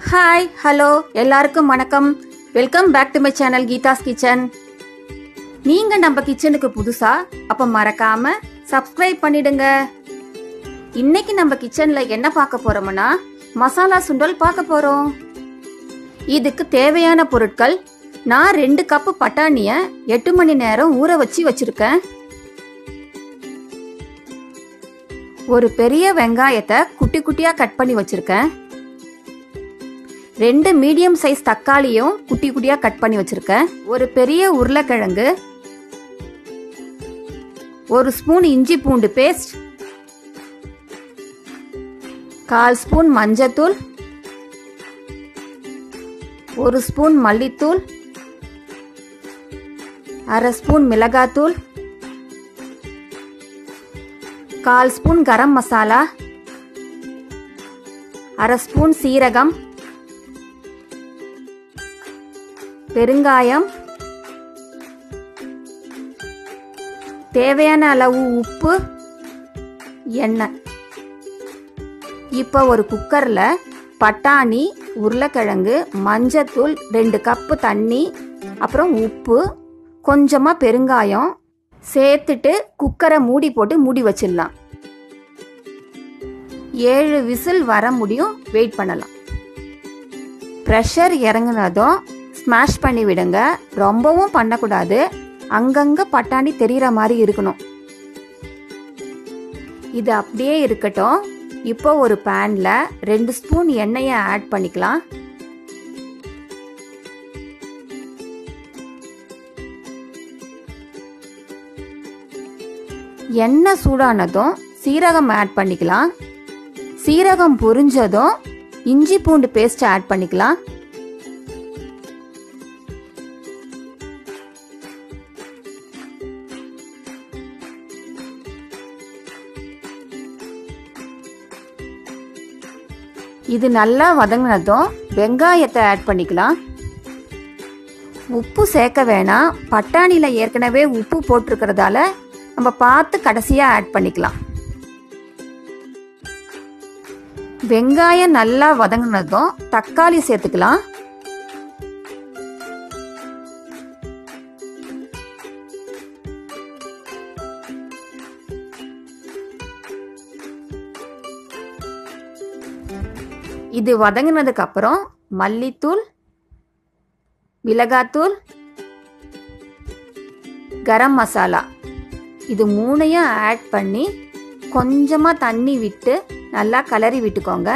Hi hello எல்லாருக்கும் வணக்கம். Welcome back to my channel Geetha's kitchen. நீங்க நம்ம கிச்சனுக்கு புதுசா அப்ப மறக்காம சப்ஸ்கிரைப் பண்ணிடுங்க. இன்னைக்கு நம்ம கிச்சன்ல என்ன பார்க்க போறோம்னா மசாலா சுண்டல் பார்க்க போறோம். இதுக்கு தேவையான பொருட்கள், நான் 2 கப்பு பட்டாணிய 8 மணி நேரம் ஊற வச்சிருக்கேன். ஒரு பெரிய வெங்காயத்தை குட்டி குட்டியா கட் பண்ணி வச்சிருக்கேன். 2 மீடியம் சைஸ் தக்காளியும் குட்டி குட்டியா கட் பண்ணி வச்சிருக்கேன். ஒரு பெரிய உருளைக்கிழங்கு, 1 ஸ்பூன் இஞ்சி பூண்டு பேஸ்ட், 1/4 ஸ்பூன் மஞ்சத்தூள், 1 ஸ்பூன் மல்லித்தூள், 1/2 ஸ்பூன் மிளகாத்தூள், 1/4 ஸ்பூன் கரம் மசாலா, 1/2 ஸ்பூன் சீரகம், பெருங்காயம், தேவையான அளவு உப்பு, எண்ணெய். இப்போ ஒரு குக்கர்ல பட்டாணி, உருளைக்கிழங்கு, மஞ்சத்தூள், 2 கப்பு தண்ணி, அப்புறம் உப்பு, கொஞ்சமா பெருங்காயம் சேர்த்துட்டு குக்கரை மூடி போட்டு மூடி வச்சிடலாம். 7 விசில் வர முடியும், வெயிட் பண்ணலாம். ப்ரெஷர் இறங்குனதும் ஸ்மாஷ் பண்ணி விடுங்க. ரொம்பவும் பண்ணக்கூடாது, அங்கங்க பட்டாணி தெரிகிற மாதிரி இருக்கணும். இது அப்படியே இருக்கட்டும். இப்போ ஒரு பேன்ல 2 ஸ்பூன் எண்ணெயை ஆட் பண்ணிக்கலாம். எண்ணெய் சூடானதும் சீரகம் ஆட் பண்ணிக்கலாம். சீரகம் பொரிஞ்சதும் இஞ்சி பூண்டு பேஸ்ட் ஆட் பண்ணிக்கலாம். இது நல்லா வதங்கினதும் வெங்காயத்தை ஆட் பண்ணிக்கலாம். உப்பு சேர்க்க வேணாம், பட்டாணியில ஏற்கனவே உப்பு போட்டிருக்கிறதால நம்ம பார்த்து கடைசியா ஆட் பண்ணிக்கலாம். வெங்காயம் நல்லா வதங்கினதும் தக்காளி சேர்த்துக்கலாம். இது வதங்கினதுக்கு அப்புறம் மல்லித்தூள், மிளகாத்தூள், கரம் மசாலா இது 3யும் ஆட் பண்ணி கொஞ்சமா தண்ணி விட்டு நல்லா கலரி விட்டுக்கோங்க.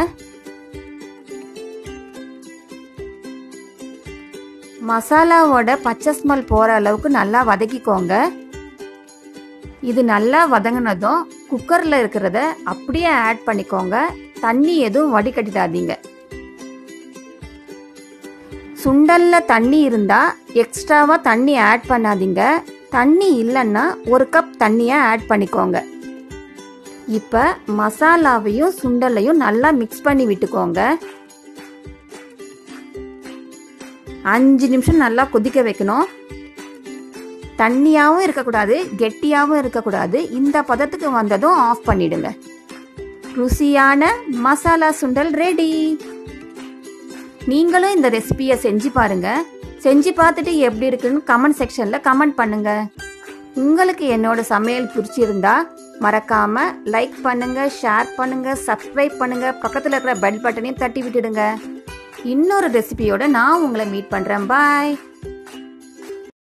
மசாலாவோட பச்சை ஸ்மெல் போற அளவுக்கு நல்லா வதக்கிக்கோங்க. இது நல்லா வதங்கினதும் குக்கர்ல இருக்கிறத அப்படியே ஆட் பண்ணிக்கோங்க. தண்ணி எதுவும் வடிகட்டிடாதீங்க. சுண்டல்ல தண்ணி இருந்தா எக்ஸ்ட்ராவா தண்ணி ஆட் பண்ணாதீங்க. தண்ணி இல்லைன்னா 1 கப் தண்ணியை ஆட் பண்ணிக்கோங்க. இப்ப மசாலாவையும் சுண்டலையும் நல்லா மிக்ஸ் பண்ணி விட்டுக்கோங்க. 5 நிமிஷம் நல்லா கொதிக்க வைக்கணும். தண்ணியாவும் இருக்கக்கூடாது, கெட்டியாவும் இருக்கக்கூடாது. இந்த பதத்துக்கு வந்ததும் ஆஃப் பண்ணிடுங்க. ருசியான மசாலா சுண்டல் ரெடி. நீங்களும் இந்த ரெசிபியை செஞ்சு பாருங்க. செஞ்சு பார்த்துட்டு எப்படி இருக்குன்னு கமெண்ட் செக்ஷன்ல கமெண்ட் பண்ணுங்க. உங்களுக்கு என்னோட சமையல் பிடிச்சிருந்தா மறக்காம லைக் பண்ணுங்க, ஷேர் பண்ணுங்க, சப்ஸ்கிரைப் பண்ணுங்க, பக்கத்துல இருக்கிற பெல் பட்டனையும் தட்டி விட்டுடுங்க. இன்னொரு ரெசிபியோட நான் உங்களை மீட் பண்றேன். பாய்.